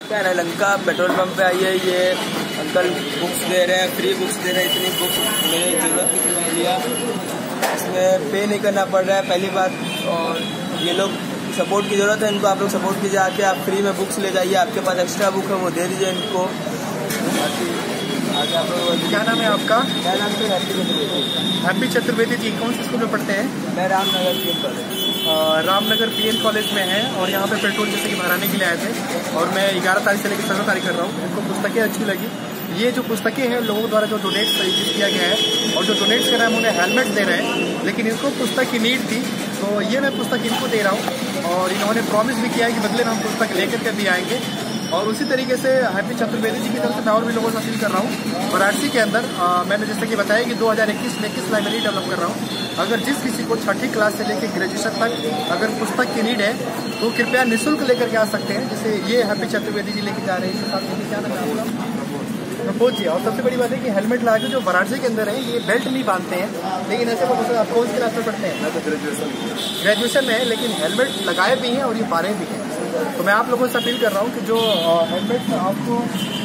क्या है, Lanka petrol pump पे आइए, ये अंकल बुक्स दे रहे हैं, फ्री बुक्स दे रहे हैं। इतनी बुक्स मेरे जरूरत की मैं लिया, इसमें पे नहीं करना पड़ रहा है पहली बात। और ये लोग सपोर्ट की ज़रूरत है इनको, आप लोग सपोर्ट कीजिए, आके आप फ्री में बुक्स ले जाइए। आपके पास एक्स्ट्रा बुक है वो दे दीजिए इनको। क्या नाम है आपका? मेरा नाम तो हैप्पी चतुर्वेदी जी। कौन से स्कूल में पढ़ते हैं? मैं Ramnagar PN college. Ramnagar PN college में है और यहाँ पे पेट्रोल जैसे कि भराने के लिए आए थे और मैं 11 तारीख से लेकर 17 तारीख कर रहा हूँ। इनको पुस्तकें अच्छी लगी। ये जो पुस्तकें हैं लोगों द्वारा जो डोनेट किया गया है और जो डोनेट कर रहे हैं उन्हें हेलमेट दे रहे हैं, लेकिन इनको पुस्तक की नीड थी तो ये मैं पुस्तक इनको दे रहा हूँ। और इन्होंने प्रॉमिस भी किया है कि बदले में हम पुस्तक लेकर के भी आएंगे। और उसी तरीके से हैप्पी चतुर्वेदी जी की तरफ से मैं और भी लोगों से अपील कर रहा हूँ। वाराणसी के अंदर मैंने जैसे कि बताया कि 2021 में 21 लाइब्रेरी डेवलप कर रहा हूँ। अगर जिस किसी को छठी क्लास से लेकर ग्रेजुएशन तक अगर पुस्तक की नीड है तो कृपया निःशुल्क लेकर के आ सकते हैं। जैसे ये हैप्पी चतुर्वेदी जी लेके जा रहे हैं, इसके साथ क्या नाम है प्रपोज जी। और सबसे बड़ी बात है कि हेलमेट लगा के जो वाराणसी के अंदर है ये बेल्ट नहीं बांधते हैं, लेकिन ऐसे लोग आप कौन सी क्लास में पढ़ते हैं? मैं तो ग्रेजुएशन में है, लेकिन हेलमेट लगाए भी हैं और ये बारे भी हैं। तो मैं आप लोगों से अपील कर रहा हूँ कि जो हेलमेट आपको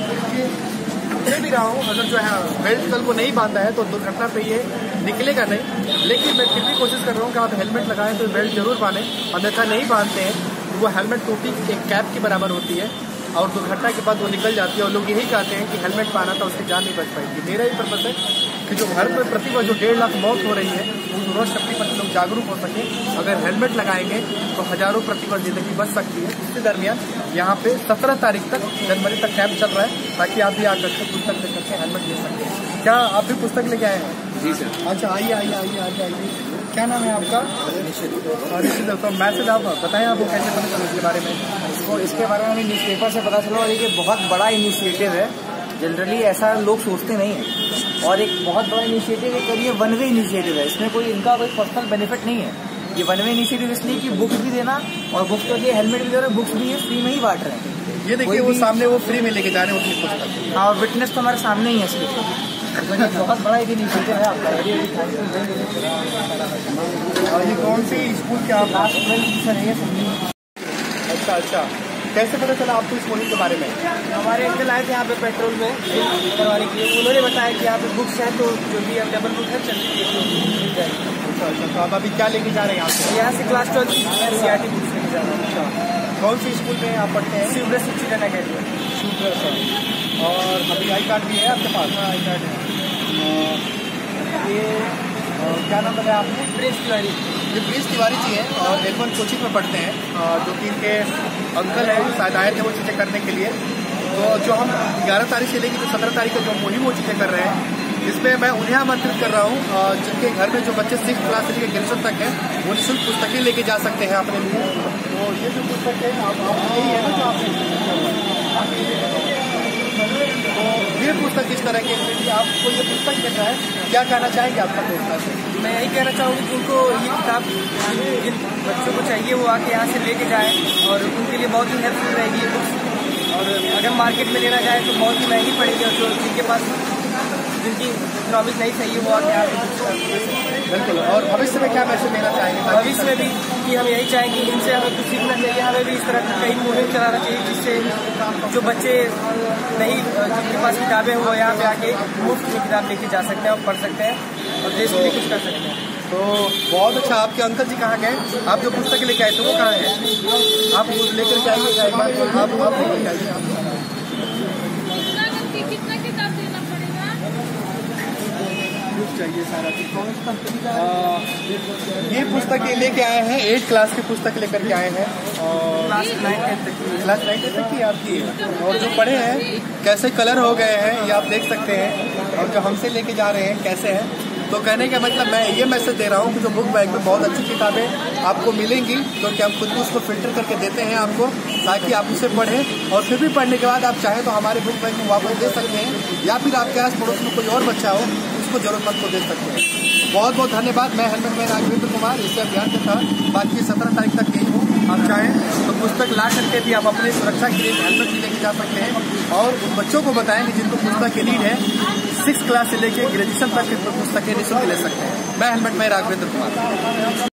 दे भी रहा हूँ, अगर जो है बेल्ट कल को नहीं बांधा है तो दुर्घटना पे ये निकलेगा नहीं। लेकिन मैं फिर भी कोशिश कर रहा हूँ कि आप हेलमेट लगाएं तो बेल्ट जरूर बांधें, अन्यथा नहीं बांधते हैं तो वो हेलमेट टोपी एक कैप की बराबर होती है और दुर्घटना के बाद वो निकल जाती है। और लोग यही कहते हैं कि हेलमेट पहना था उसकी जान नहीं बच पाएगी। मेरा ही पर्पस है कि जो घर पर प्रतिवर्ष जो 1.5 लाख मौत हो रही है उस रोज शक्ति पर लोग जागरूक हो सके। अगर हेलमेट लगाएंगे तो हजारों प्रतिवर्ष जिंदगी बच सकती है। इसके दरमियान यहाँ पे 17 तारीख तक जनवरी तक कैंप चल रहा है ताकि आप भी आकर के पुस्तक लेकर के हेलमेट ले सकते हैं। क्या आप भी पुस्तक लेके आए हैं? जी सर। अच्छा, आइए आइए आइए आइए आइए। क्या नाम है आपका? निश्चित। तो मैसेज आप बताएं, आपको कैसे पता चला इसके बारे में? इसके बारे में न्यूज़पेपर से पता चला और ये बहुत बड़ा इनिशिएटिव है। जनरली ऐसा लोग सोचते नहीं है और एक बहुत बड़ा इनिशिएटिव है। ये वन वे इनिशिएटिव है, इसमें कोई इनका कोई पर्सनल बेनिफिट नहीं है। ये वन वे इनिशिएटिव इसलिए कि बुक्स भी देना और बुक्स के लिए हेलमेट भी दे रहे हैं, बुक्स भी ये फ्री में ही बांट रहे हैं। ये देखिए वो सामने वो फ्री में लेके जा रहे हैं उनकी पुस्तक। हाँ, विटनेस तो हमारे सामने ही है इसलिए। बहुत बड़ा एक इनिशिएटिव है आपका। और ये कौन सी स्कूल के आप? लास्ट 12 सर है। अच्छा अच्छा, कैसे पता चला आपको इस मुहिम के बारे में? हमारे अंकल आए थे यहाँ पे पेट्रोल में करवाने के लिए। उन्होंने बताया कि यहाँ पे बुक्स हैं तो जो भी अवेलेबल बुक है चलिए। अच्छा अच्छा, तो आप अभी क्या लेके जा रहे हैं यहाँ से? यहाँ से क्लास 12 CRT बुक्स लेके जा रहे हैं। अच्छा, कौन सी स्कूल में आप पढ़ते हैं? Shivras children academy. Shivras sir. और अभी आई कार्ड भी है आपके पास? हाँ, आई कार्ड है। ये क्या नाम बताया आपने? प्रिंस तिवारी। ये प्रिंस तिवारी जी हैं और L1 कोचिंग में पढ़ते हैं, जो कि इनके अंकल हैं शायद आए थे वो चीज़ें करने के लिए। तो जो हम 11 तारीख से लेकर 17 तारीख का जो मुहिम वो चीज़ें कर रहे हैं, इसमें मैं उन्हें आमंत्रित कर रहा हूँ जिनके घर में जो बच्चे 6th क्लास से लेकर ग्रेजुएशन तक है वो निःशुल्क पुस्तकें लेके जा सकते हैं अपने लिए। तो ये जो पुस्तक है आप यही है ना जो आप तो ये पुस्तक इस तरह के आपको ये पुस्तक मिल रहा है। क्या कहना चाहेंगे आपका दोस्त से? मैं यही कहना चाहूँगी कि उनको ये किताब जिन बच्चों को चाहिए वो आके यहाँ से लेके जाए और उनके लिए बहुत ही हेल्पफुल रहेगी ये बुक्स। और अगर मार्केट में लेना जाए तो बहुत ही महंगी पड़ेगी और जो जिनके पास जिनकी इकोनॉमिक नहीं चाहिए वो आके यहाँ। बिल्कुल। और भविष्य में क्या मैसेज देना चाहेंगे? भविष्य में भी कि हम यही चाहेंगे कि इनसे हमें कुछ सीखना चाहिए। हमें भी इस तरह की कई मुहिम चलाना चाहिए जिससे जो बच्चे नहीं जिनके पास किताबें हो यहाँ पे आके मुफ्त में किताब लेके जा सकते हैं और पढ़ सकते हैं और देश के लिए कुछ कर सकते हैं। तो बहुत अच्छा। आपके अंकल जी कहाँ गए? आप जो पुस्तक लेके आए थे वो कहाँ है? आप लेकर के आइएगा एक बार। आप लेकर आइए। कितना किताब देना पड़ेगा? चाहिए सारा ये पुस्तकें लेके आए हैं, 8 क्लास की पुस्तक लेकर के आए हैं और क्लास 9 तक की आपकी। और जो पढ़े हैं कैसे कलर हो गए हैं ये आप देख सकते हैं। और जो हमसे लेके जा रहे हैं कैसे हैं। तो कहने का मतलब मैं ये मैसेज दे रहा हूँ कि जो बुक बैग में बहुत अच्छी किताबें आपको मिलेंगी क्योंकि हम खुद भी उसको फिल्टर करके देते हैं आपको ताकि आप उसे पढ़ें। और फिर भी पढ़ने के बाद आप चाहें तो हमारे बुक बैग में वापस दे सकते हैं या फिर आपके आस पड़ोस में कोई और बच्चा हो उसको जरूरतमंद को दे सकते हैं। बहुत बहुत धन्यवाद। मैं हेलमेट मैन राघवेंद्र कुमार इससे अभियान के साथ बाकी 17 तारीख तक यही हूँ। आप चाहें तो पुस्तक ला करके भी आप अपनी सुरक्षा के लिए हेलमेट भी लेके जा सकते हैं और उन बच्चों को बताएं कि जिनको पुस्तक की नीड है 6th क्लास से लेकर ग्रेजुएशन तक की पुस्तकें निःशुल्क ले सकते हैं। मैं हेलमेट मैन राघवेंद्र कुमार।